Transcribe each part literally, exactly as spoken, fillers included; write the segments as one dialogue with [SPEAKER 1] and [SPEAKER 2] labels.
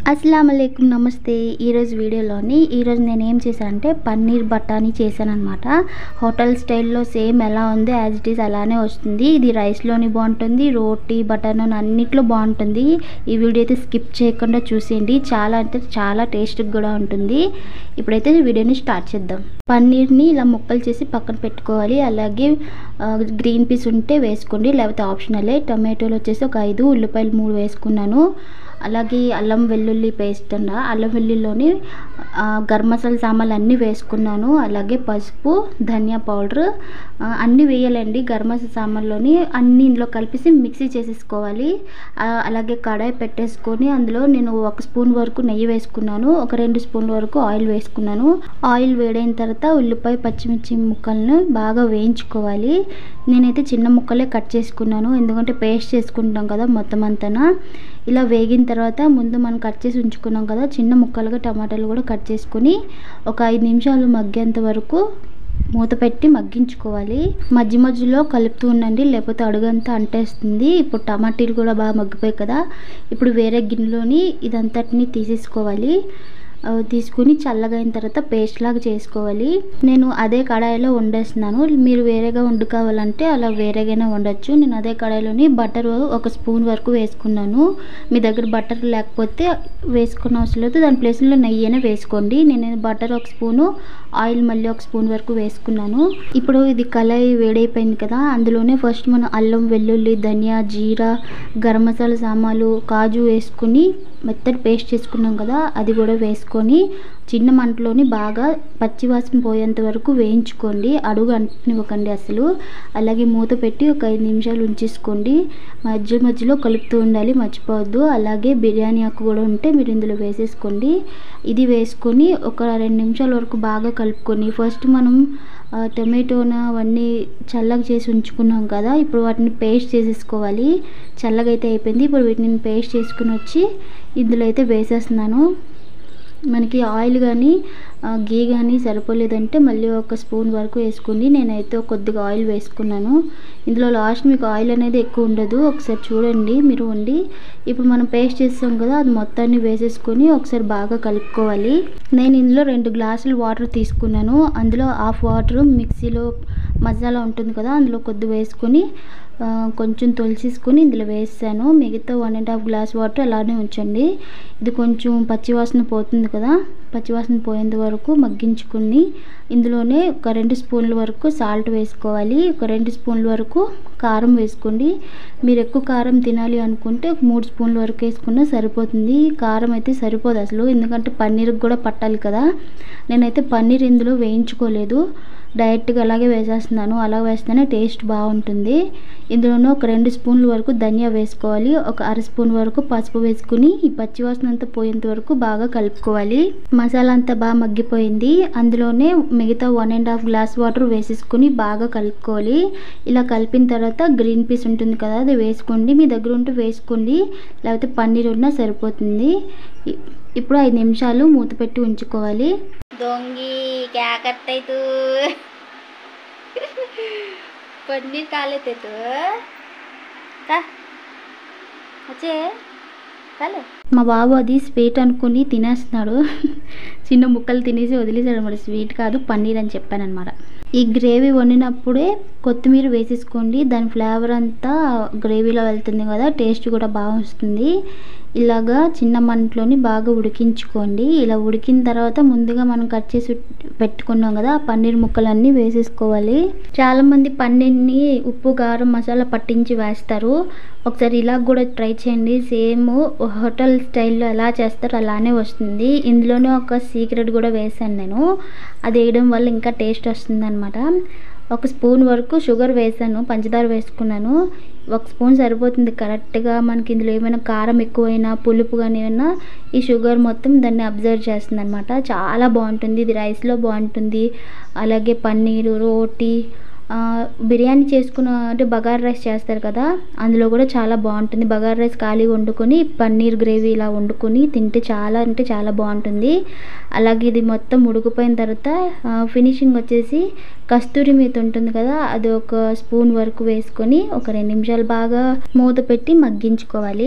[SPEAKER 1] అస్సలాము అలైకుం నమస్తే. ఈరోజు వీడియోలోని ఈరోజు నేను ఏం చేశాను అంటే పన్నీర్ బఠానీ చేశాను అనమాట. హోటల్ స్టైల్లో సేమ్ ఎలా ఉందో యాజ్ ఇట్ ఈస్ అలానే వస్తుంది. ఇది రైస్లోని బాగుంటుంది, రోటీ బటర్ నాన్ అన్నిట్లో బాగుంటుంది. ఈ వీడియో అయితే స్కిప్ చేయకుండా చూసేయండి, చాలా అంటే చాలా టేస్ట్గా కూడా ఉంటుంది. ఇప్పుడైతే వీడియోని స్టార్ట్ చేద్దాం. పన్నీర్ని ఇలా ముక్కలు చేసి పక్కన పెట్టుకోవాలి. అలాగే గ్రీన్ పీస్ ఉంటే వేసుకోండి, లేకపోతే ఆప్షనలే. టమాటోలు వచ్చేసి ఒక ఐదు, ఉల్లిపాయలు మూడు వేసుకున్నాను. అలాగే అల్లం వెల్లుల్లి పేస్ట్ అన్న అల్లం వెల్లుల్లిలోని గరం మసాలా సామాన్లు అన్నీ వేసుకున్నాను. అలాగే పసుపు, ధనియా పౌడర్ అన్నీ వేయాలండి. గరం మసాలా సామాన్లోని అన్నీ ఇందులో కలిపేసి మిక్సీ చేసేసుకోవాలి. అలాగే కడాయి పెట్టేసుకొని అందులో నేను ఒక స్పూన్ వరకు నెయ్యి వేసుకున్నాను, ఒక రెండు స్పూన్ల వరకు ఆయిల్ వేసుకున్నాను. ఆయిల్ వేడైన తర్వాత ఉల్లిపాయ పచ్చిమిర్చి ముక్కలను బాగా వేయించుకోవాలి. నేనైతే చిన్న ముక్కలే కట్ చేసుకున్నాను, ఎందుకంటే పేస్ట్ చేసుకుంటాం కదా మొత్తం అంతా. ఇలా వేగిన తర్వాత ముందు మనం కట్ చేసి ఉంచుకున్నాం కదా చిన్న ముక్కలుగా టమాటాలు కూడా కట్ చేసుకొని ఒక ఐదు నిమిషాలు మగ్గేంత వరకు మూత పెట్టి మగ్గించుకోవాలి. మధ్య మధ్యలో కలుపుతూ ఉండండి, లేకపోతే అడుగంతా అంటేస్తుంది. ఇప్పుడు టమాటీలు కూడా బాగా మగ్గిపోయి కదా, ఇప్పుడు వేరే గిన్నెలోని ఇదంతటిని తీసేసుకోవాలి. తీసుకుని చల్లగా అయిన తర్వాత పేస్ట్ లాగా చేసుకోవాలి. నేను అదే కడాయిలో వండేస్తున్నాను, మీరు వేరేగా వండుకోవాలంటే అలా వేరేగానే వండొచ్చు. నేను అదే కడాయిలోని బటర్ ఒక స్పూన్ వరకు వేసుకున్నాను. మీ దగ్గర బటర్ లేకపోతే వేసుకున్న అవసరం లేదు, దాని ప్లేస్లో నెయ్యి అయినా వేసుకోండి. నేను బటర్ ఒక స్పూను, ఆయిల్ మళ్ళీ ఒక స్పూన్ వరకు వేసుకున్నాను. ఇప్పుడు ఇది కళాయి వేడైపోయింది కదా, అందులోనే ఫస్ట్ మనం అల్లం వెల్లుల్లి ధనియా జీరా గరం మసాలా సామాన్లు కాజు వేసుకుని మెత్తటి పేస్ట్ చేసుకున్నాం కదా, అది కూడా వేసుకొని చిన్న మంటలోని బాగా పచ్చివాసన పోయేంత వరకు వేయించుకోండి. అడుగు అంటనివ్వకండి అసలు. అలాగే మూత పెట్టి ఒక ఐదు నిమిషాలు ఉంచేసుకోండి. మధ్య మధ్యలో కలుపుతూ ఉండాలి, మర్చిపోవద్దు. అలాగే బిర్యానీ ఆకు కూడా ఉంటే మీరు ఇందులో వేసేసుకోండి. ఇది వేసుకొని ఒక రెండు నిమిషాల వరకు బాగా కలుపుకొని ఫస్ట్ మనం టమాటోన అవన్నీ చల్లగా చేసి ఉంచుకున్నాం కదా, ఇప్పుడు వాటిని పేస్ట్ చేసేసుకోవాలి. చల్లగా అయితే అయిపోయింది. ఇప్పుడు వీటిని పేస్ట్ చేసుకుని వచ్చి ఇందులో అయితే వేసేస్తున్నాను. మనకి ఆయిల్ కానీ గీ కానీ సరిపోలేదంటే మళ్ళీ ఒక స్పూన్ వరకు వేసుకోండి. నేనైతే కొద్దిగా ఆయిల్ వేసుకున్నాను. ఇందులో లాస్ట్ మీకు ఆయిల్ అనేది ఎక్కువ ఉండదు, ఒకసారి చూడండి మీరు వండి. ఇప్పుడు మనం పేస్ట్ చేస్తాం కదా, అది మొత్తాన్ని వేసేసుకొని ఒకసారి బాగా కలుపుకోవాలి. నేను ఇందులో రెండు గ్లాసులు వాటర్ తీసుకున్నాను. అందులో హాఫ్ వాటర్ మిక్సీలో మసాలా ఉంటుంది కదా అందులో కొద్ది వేసుకొని కొంచెం తొలిసేసుకొని ఇందులో వేసాను. మిగతా one and half glass water అలానే ఉంచండి. ఇది కొంచెం పచ్చివాసన పోతుంది కదా, పచ్చివాసన పోయేంత వరకు మగ్గించుకుని ఇందులోనే ఒక రెండు స్పూన్ల వరకు సాల్ట్ వేసుకోవాలి. ఒక రెండు స్పూన్ల వరకు కారం వేసుకోండి. మీరు ఎక్కువ కారం తినాలి అనుకుంటే మూడు స్పూన్ల వరకు వేసుకున్నా సరిపోతుంది. కారం అయితే సరిపోదు అసలు, ఎందుకంటే పన్నీర్కి కూడా పట్టాలి కదా. నేనైతే పన్నీర్ ఇందులో వేయించుకోలేదు, డైరెక్ట్గా అలాగే వేసేస్తున్నాను. అలా వేస్తేనే టేస్ట్ బాగుంటుంది. ఇందులోనే ఒక రెండు స్పూన్ల వరకు ధనియా వేసుకోవాలి. ఒక అర స్పూన్ వరకు పసుపు వేసుకుని ఈ పచ్చివాసన అంతా పోయేంత వరకు బాగా కలుపుకోవాలి. మసాలా అంతా బాగా మగ్గిపోయింది. అందులోనే మిగతా one and half glass water వేసేసుకుని బాగా కలుపుకోవాలి. ఇలా కలిపిన తర్వాత గ్రీన్ పీస్ ఉంటుంది కదా, అది వేసుకోండి. మీ దగ్గర ఉంటే వేసుకోండి, లేకపోతే పన్నీర్ ఉన్నా సరిపోతుంది. ఇప్పుడు ఐదు నిమిషాలు మూత పెట్టి ఉంచుకోవాలి. దొంగి క్యా కర్తే తూ పన్నీర్ కాలేతే తూ కా వచ్చే కాలే. మా బాబు అది స్వీట్ అనుకుని తినేస్తున్నాడు. చిన్న ముక్కలు తినేసి వదిలేసాడు అనమాట. స్వీట్ కాదు పన్నీర్ అని చెప్పాను అనమాట. ఈ గ్రేవీ వండినప్పుడే కొత్తిమీర వేసేసుకోండి, దాని ఫ్లేవర్ అంతా గ్రేవీలో వెళ్తుంది కదా, టేస్ట్ కూడా బాగా వస్తుంది. ఇలాగా చిన్న మంటలోని బాగా ఉడికించుకోండి. ఇలా ఉడికిన తర్వాత ముందుగా మనం కట్ చేసి పెట్టుకున్నాం కదా ఆ పన్నీర్ ముక్కలన్నీ వేసేసుకోవాలి. చాలామంది పన్నీర్ని ఉప్పు కారం మసాలా పట్టించి వేస్తారు. ఒకసారి ఇలా కూడా ట్రై చేయండి, సేమ్ హోటల్ స్టైల్లో ఎలా చేస్తారో అలానే వస్తుంది. ఇందులోనే ఒక సీక్రెట్ కూడా వేసాను నేను, అది వేయడం వల్ల ఇంకా టేస్ట్ వస్తుంది అనమాట. ఒక స్పూన్ వరకు షుగర్ వేసాను, పంచదార వేసుకున్నాను. ఒక స్పూన్ సరిపోతుంది కరెక్ట్గా. మనకి ఇందులో ఏమైనా కారం ఎక్కువైనా పులుపు కానీ ఏమైనా ఈ షుగర్ మొత్తం దాన్ని అబ్జర్వ్ చేస్తుంది అనమాట. చాలా బాగుంటుంది. ఇది రైస్లో బాగుంటుంది, అలాగే పన్నీరు రోటీ బిర్యానీ చేసుకున్న అంటే బగారా రైస్ చేస్తారు కదా అందులో కూడా చాలా బాగుంటుంది. బగారా రైస్ ఖాళీ వండుకొని పన్నీర్ గ్రేవీ ఇలా వండుకొని తింటే చాలా అంటే చాలా బాగుంటుంది. అలాగే ఇది మొత్తం ఉడికిపోయిన తర్వాత ఫినిషింగ్ వచ్చేసి కస్తూరి మేతి ఉంటుంది కదా, అది ఒక స్పూన్ వరకు వేసుకొని ఒక రెండు నిమిషాలు బాగా మూత పెట్టి మగ్గించుకోవాలి.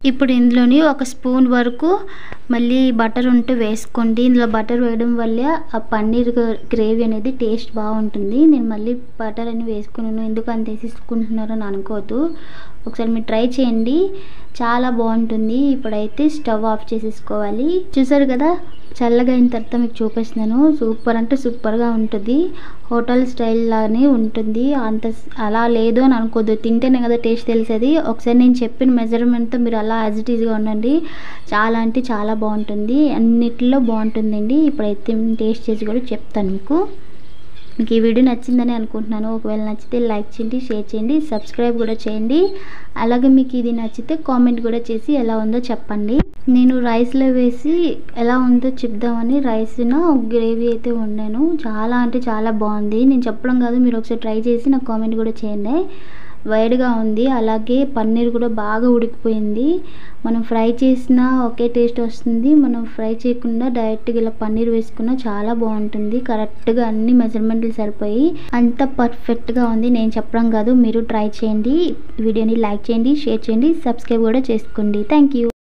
[SPEAKER 1] ఇప్పుడు ఇందులోని ఒక స్పూన్ వరకు మళ్ళీ బటర్ ఉంటే వేసుకోండి. ఇందులో బటర్ వేయడం వల్ల ఆ పన్నీర్ గ్రేవీ అనేది టేస్ట్ బాగుంటుంది. నేను మళ్ళీ బటర్ అని వేసుకున్నాను, ఎందుకు అంత వేసేసుకుంటున్నారో అని అనుకోవద్దు. ఒకసారి మీరు ట్రై చేయండి, చాలా బాగుంటుంది. ఇప్పుడైతే స్టవ్ ఆఫ్ చేసేసుకోవాలి. చూసారు కదా, చల్లగా అయిన తర్వాత మీకు చూపిస్తున్నాను. సూపర్ అంటే సూపర్గా ఉంటుంది, హోటల్ స్టైల్ లానే ఉంటుంది. అంత అలా లేదు అని అనుకోద్దు, తింటేనే కదా టేస్ట్ తెలిసేది. ఒకసారి నేను చెప్పిన మెజర్మెంట్తో మీరు అలా యాజ్ ఇట్ ఈజ్గా ఉండండి, చాలా అంటే చాలా బాగుంటుంది, అన్నిటిలో బాగుంటుందండి. ఇప్పుడైతే టేస్ట్ చేసి కూడా చెప్తాను మీకు. మీకు ఈ వీడియో నచ్చిందని అనుకుంటున్నాను. ఒకవేళ నచ్చితే లైక్ చేయండి, షేర్ చేయండి, సబ్స్క్రైబ్ కూడా చేయండి. అలాగే మీకు ఇది నచ్చితే కామెంట్ కూడా చేసి ఎలా ఉందో చెప్పండి. నేను రైస్లో వేసి ఎలా ఉందో చెప్దామని రైస్న గ్రేవీ అయితే వండాను. చాలా అంటే చాలా బాగుంది. నేను చెప్పడం కాదు, మీరు ఒకసారి ట్రై చేసి నాకు కామెంట్ కూడా చేయండి. వైడ్గా ఉంది, అలాగే పన్నీర్ కూడా బాగా ఉడికిపోయింది. మనం ఫ్రై చేసినా ఒకే టేస్ట్ వస్తుంది, మనం ఫ్రై చేయకుండా డైరెక్ట్గా ఇలా పన్నీర్ వేసుకున్నా చాలా బాగుంటుంది. కరెక్ట్గా అన్ని మెజర్మెంట్లు సరిపోయి అంత పర్ఫెక్ట్గా ఉంది. నేను చెప్పడం కాదు, మీరు ట్రై చేయండి. వీడియోని లైక్ చేయండి, షేర్ చేయండి, సబ్స్క్రైబ్ కూడా చేసుకోండి. Thank you.